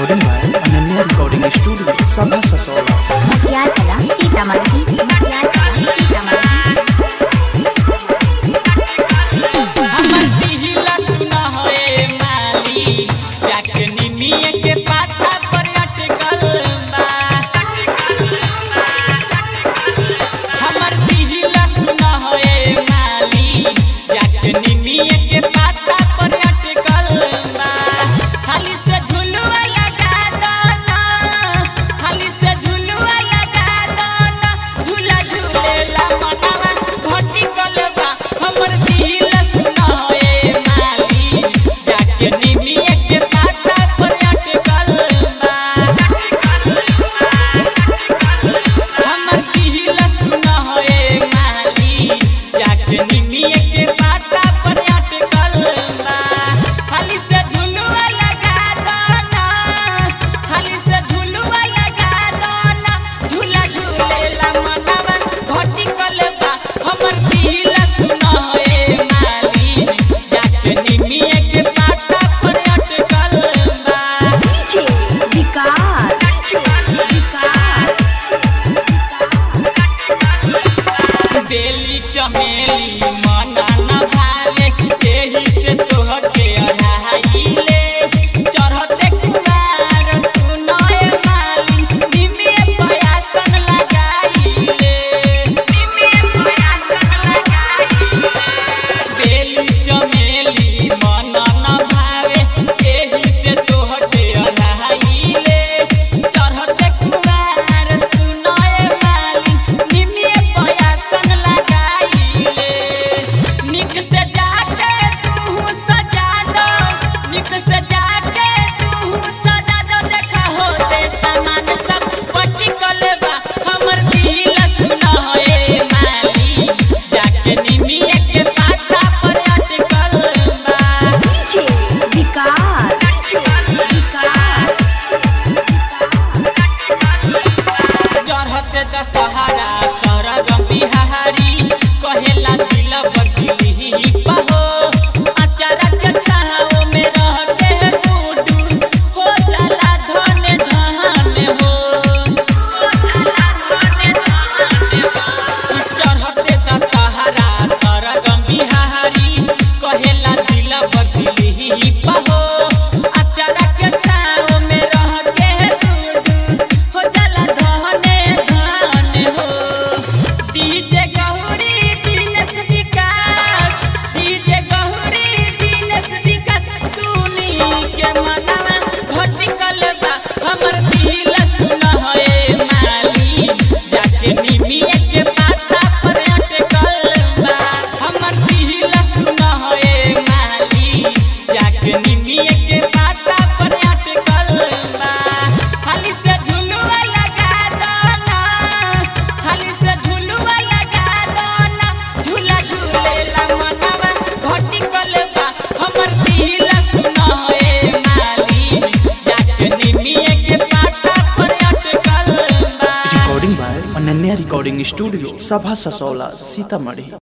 Recording by Ananya recording studio सभा ससोला मटियार कला सीतामढ़ी मटियार कला सीतामढ़ी। हमर दिहिला सुना है माली जाके निमिये के पाता पर अटकल बा। हमर दिहिला सुना है माली जाके निमिये के पाता पर अटकल बा। खाली से झुलुआ लगा दो ना, खाली से झुलुआ लगा दो ना, झूला झूलेला मनवा भटकल बा। हमर दिल सुना है माली जाके निमिये के पाता पर अटकल बा। हमर दिल सुना है माली जाके निमिये के पाता पर अटकल बा। खाली से झुलुआ लगा दो ना, खाली से झुलुआ लगा दो ना, झूला झूलेला मनवा भटकल बा। हमर दिल सुना है माली जाके निमिये के पाता पर अटकल बा। डीजे विकास बेली चमेली मना न भावे एही से तोहके अढ़ाइले। चढ़ते कुमार सुनाए माली निमिये पयासन लगाइले। बेली चमेली मना न भावे एही से तोहके अढ़ाइले। चढ़ते कुमार सुनाए माली निमिये पयासन लगाइले। निक से जाके तू सजा दो, निक से जाके तू सजा दो, देखा होते सामान सब पटिकल बा। हमर दिल सुना है माली जाके निमिये के पाता पर अटकल बा। डीजे विकास चढ़ते दशहरा सरग बिहारी कहेला दिल बदली पहो। अचारा के छाओ में रह के बूडू हो जाला धन धन हो। चढ़ते दशहरा सरग बिहारी कहेला दिल बदली पहो। अचारा के छाओ में रह के बूडू हो जाला धन धन हो। डीजे गौरी दिनेश विकास, डीजे गौरी दिनेश विकास, सुनी के मनवा भटकल बा। हमर दिल सुना है माली जाके निमिये के पाता पर अटकल बा। हमर दिल सुना है माली जाके निमिये के पाता पर अटकल बा। खाली से झुलुआ लगा दो ना, खाली से झुलुआ लगा दो ना, झूला झूलेला मनवा भटकल बा। हमर दिल सुना है माली जाके निमिये के पाता पर अटकल बा। Recording by Ananya recording studio सभा ससोला सीतामढ़ी।